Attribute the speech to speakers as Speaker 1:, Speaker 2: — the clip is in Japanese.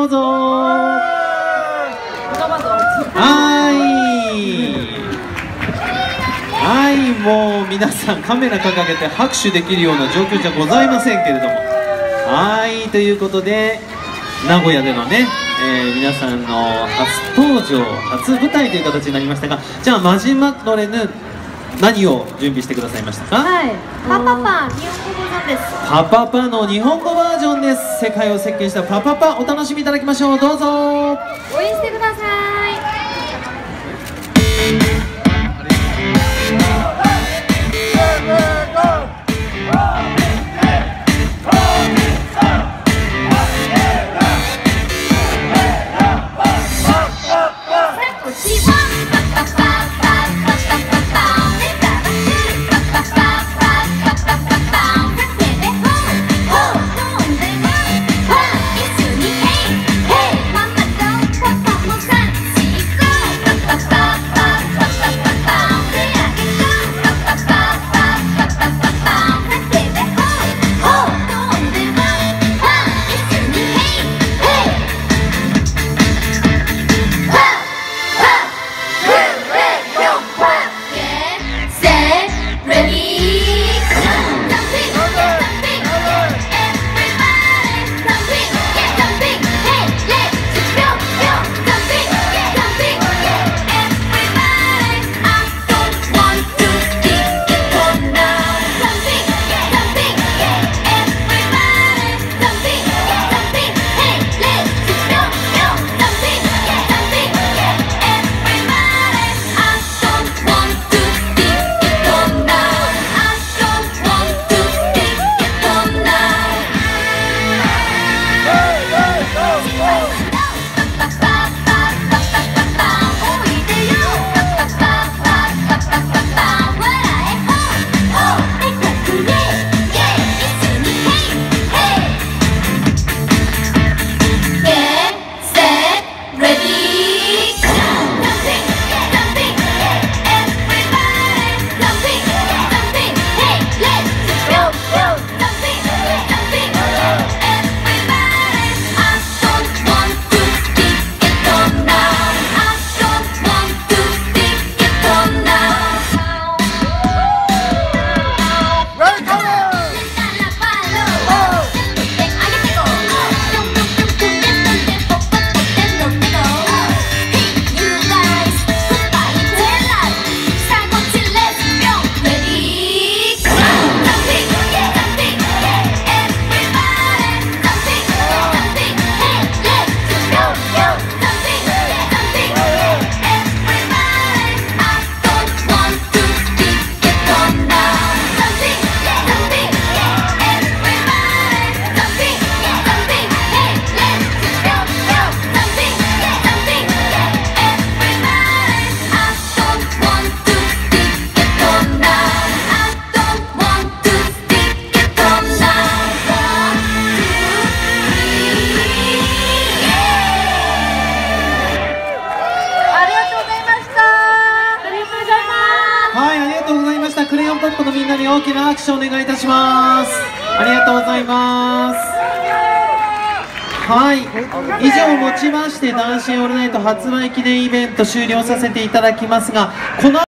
Speaker 1: どうぞ。はい、もう皆さんカメラ掲げて拍手できるような状況じゃございませんけれども、はいということで名古屋でのね、皆さんの初登場初舞台という形になりましたが、じゃあマジマドレヌ何を準備してくださいましたか？
Speaker 2: はい、パパパ日本語バージョンです。
Speaker 1: パパパの日本語バージョンです。世界を席巻したパパパ、お楽しみいただきましょう。どうぞ
Speaker 2: 応援してください。
Speaker 1: クレヨンポップのみんなに大きな拍手をお願いいたします。ありがとうございます。はい、以上をもちまして男子オールナイト発売記念イベント終了させていただきますが、この